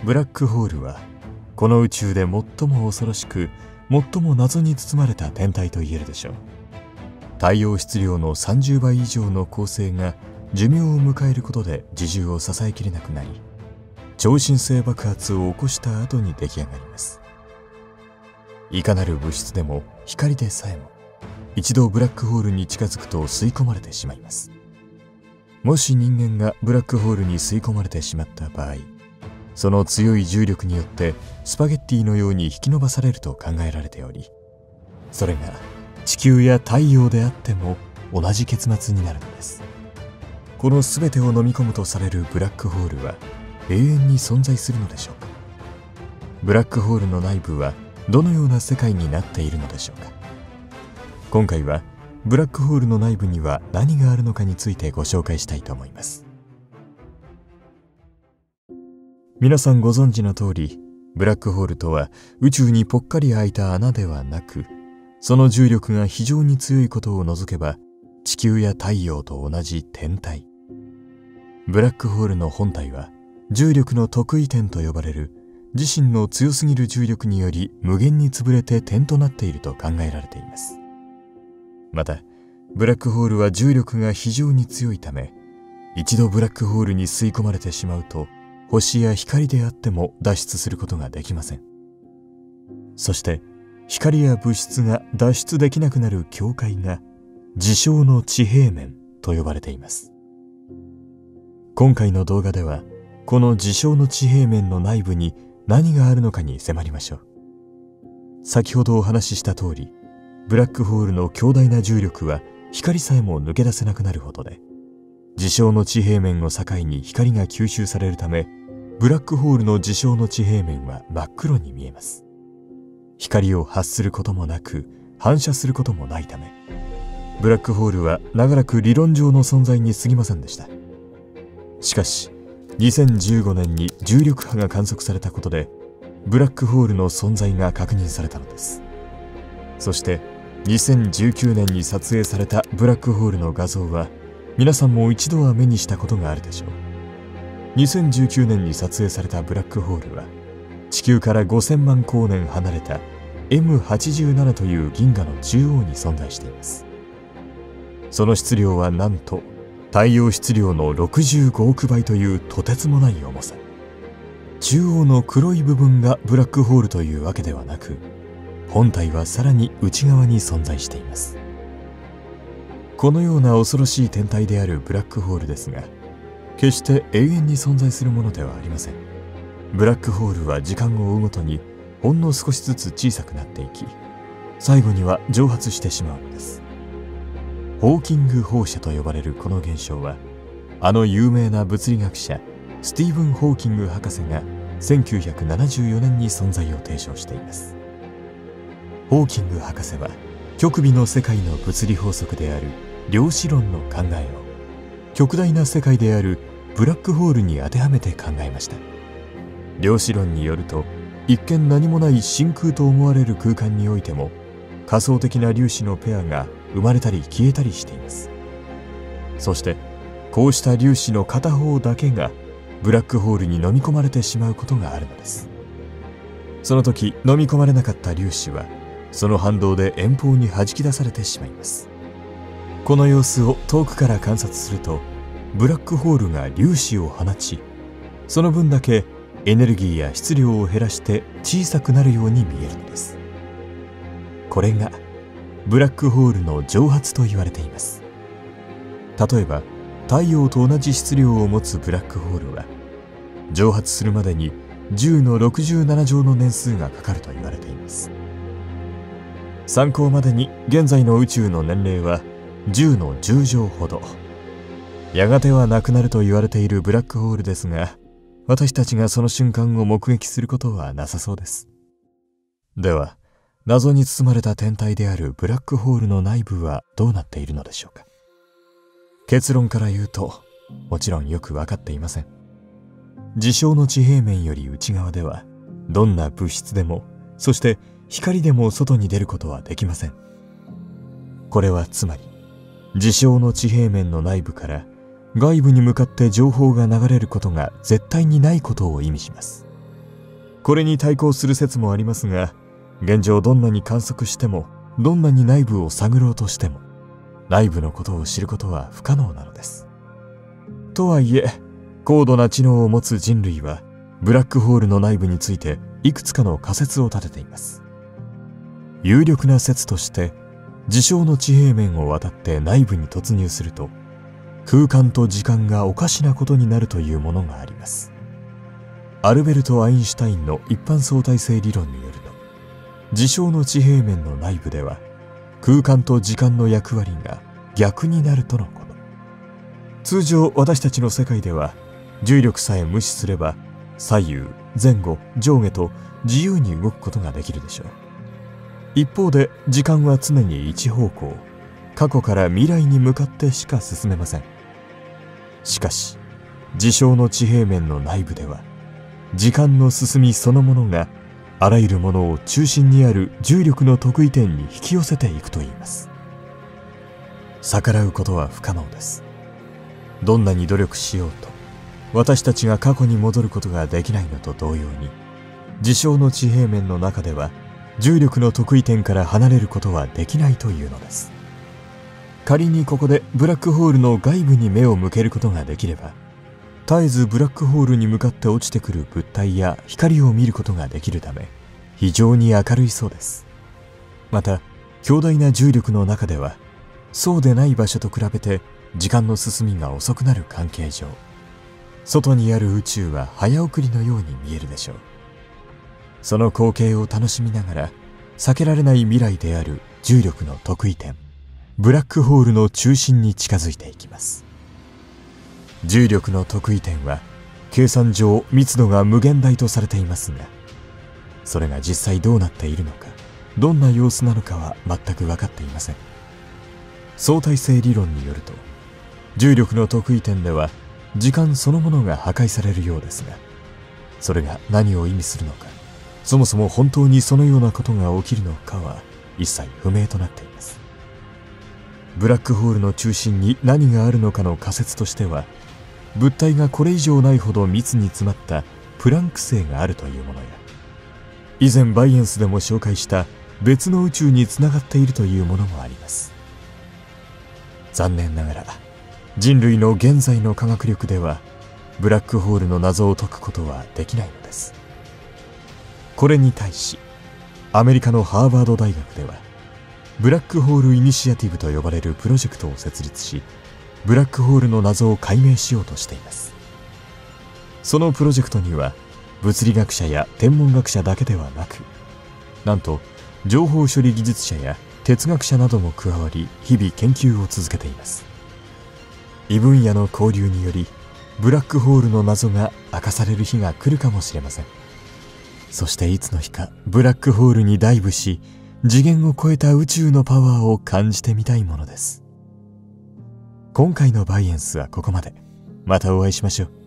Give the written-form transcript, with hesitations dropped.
ブラックホールはこの宇宙で最も恐ろしく最も謎に包まれた天体と言えるでしょう。太陽質量の30倍以上の恒星が寿命を迎えることで自重を支えきれなくなり、超新星爆発を起こした後に出来上がります。いかなる物質でも光でさえも一度ブラックホールに近づくと吸い込まれてしまいます。もし人間がブラックホールに吸い込まれてしまった場合、その強い重力によってスパゲッティのように引き伸ばされると考えられており、それが地球や太陽であっても同じ結末になるのです。この全てを飲み込むとされるブラックホールは永遠に存在するのでしょうか。ブラックホールの内部はどのような世界になっているのでしょうか。今回はブラックホールの内部には何があるのかについてご紹介したいと思います。皆さんご存知の通り、ブラックホールとは宇宙にぽっかり開いた穴ではなく、その重力が非常に強いことを除けば地球や太陽と同じ天体。ブラックホールの本体は重力の特異点と呼ばれる自身の強すぎる重力により無限に潰れて点となっていると考えられています。またブラックホールは重力が非常に強いため、一度ブラックホールに吸い込まれてしまうと星や光であっても脱出することができません。そして光や物質が脱出できなくなる境界が事象の地平面と呼ばれています。今回の動画ではこの事象の地平面の内部に何があるのかに迫りましょう。先ほどお話しした通り、ブラックホールの強大な重力は光さえも抜け出せなくなるほどで、事象の地平面を境に光が吸収されるため、ブラックホールの事象の地平面は真っ黒に見えます。光を発することもなく反射することもないため、ブラックホールは長らく理論上の存在に過ぎませんでした。しかし2015年に重力波が観測されたことでブラックホールの存在が確認されたのです。そして2019年に撮影されたブラックホールの画像は皆さんも一度は目にしたことがあるでしょう。2019年に撮影されたブラックホールは地球から5000万光年離れた M87 という銀河の中央に存在しています。その質量はなんと太陽質量の65億倍というとてつもない重さ。中央の黒い部分がブラックホールというわけではなく、本体はさらに内側に存在しています。このような恐ろしい天体であるブラックホールですが、決して永遠に存在するものではありません。ブラックホールは時間を追うごとにほんの少しずつ小さくなっていき、最後には蒸発してしまうのです。ホーキング放射と呼ばれるこの現象は、あの有名な物理学者スティーブン・ホーキング博士が1974年に存在を提唱しています。ホーキング博士は極微の世界の物理法則である量子論の考えを極大な世界であるブラックホールに当てはめて考えました。量子論によると、一見何もない真空と思われる空間においても仮想的な粒子のペアが生まれたり消えたりしています。そしてこうした粒子の片方だけがブラックホールに飲み込まれてしまうことがあるのです。その時飲み込まれなかった粒子はその反動で遠方に弾き出されてしまいます。この様子を遠くから観察すると、ブラックホールが粒子を放ち、その分だけエネルギーや質量を減らして小さくなるように見えるのです。これがブラックホールの蒸発と言われています。例えば太陽と同じ質量を持つブラックホールは蒸発するまでに10の67乗の年数がかかると言われています。参考までに現在の宇宙の年齢は10の10乗ほど。やがてはなくなると言われているブラックホールですが、私たちがその瞬間を目撃することはなさそうです。では謎に包まれた天体であるブラックホールの内部はどうなっているのでしょうか。結論から言うと、もちろんよく分かっていません。事象の地平面より内側ではどんな物質でも、そして光でも外に出ることはできません。これはつまり事象の地平面の内部から外部に向かって情報が流れることが絶対にないことを意味します。 これに対抗する説もありますが、現状どんなに観測しても、どんなに内部を探ろうとしても、内部のことを知ることは不可能なのです。とはいえ、高度な知能を持つ人類は、ブラックホールの内部についていくつかの仮説を立てています。有力な説として、事象の地平面を渡って内部に突入すると、空間と時間がおかしなことになるというものがあります。アルベルト・アインシュタインの一般相対性理論によると、事象の地平面の内部では、空間と時間の役割が逆になるとのこと。通常私たちの世界では、重力さえ無視すれば、左右、前後、上下と自由に動くことができるでしょう。一方で時間は常に一方向、過去から未来に向かってしか進めません。しかし、事象の地平面の内部では、時間の進みそのものがあらゆるものを中心にある重力の特異点に引き寄せていくといいます。逆らうことは不可能です。どんなに努力しようと、私たちが過去に戻ることができないのと同様に、事象の地平面の中では、重力の特異点から離れることはできないというのです。仮にここでブラックホールの外部に目を向けることができれば、絶えずブラックホールに向かって落ちてくる物体や光を見ることができるため、非常に明るいそうです。また、強大な重力の中では、そうでない場所と比べて時間の進みが遅くなる関係上、外にある宇宙は早送りのように見えるでしょう。その光景を楽しみながら、避けられない未来である重力の特異点、ブラックホールの中心に近づいていきます。重力の特異点は、計算上密度が無限大とされていますが、それが実際どうなっているのか、どんな様子なのかは全く分かっていません。相対性理論によると、重力の特異点では、時間そのものが破壊されるようですが、それが何を意味するのか、そもそも本当にそのようなことが起きるのかは一切不明となっています。ブラックホールの中心に何があるのかの仮説としては、物体がこれ以上ないほど密に詰まったプランク星があるというものや、以前バイエンスでも紹介した別の宇宙につながっているというものもあります。残念ながら、人類の現在の科学力では、ブラックホールの謎を解くことはできないのです。これに対し、アメリカのハーバード大学では、ブラックホールイニシアティブと呼ばれるプロジェクトを設立し、ブラックホールの謎を解明しようとしています。そのプロジェクトには、物理学者や天文学者だけではなく、なんと情報処理技術者や哲学者なども加わり、日々研究を続けています。異分野の交流により、ブラックホールの謎が明かされる日が来るかもしれません。そしていつの日かブラックホールにダイブし、次元を超えた宇宙のパワーを感じてみたいものです。今回のバイエンスはここまで。またお会いしましょう。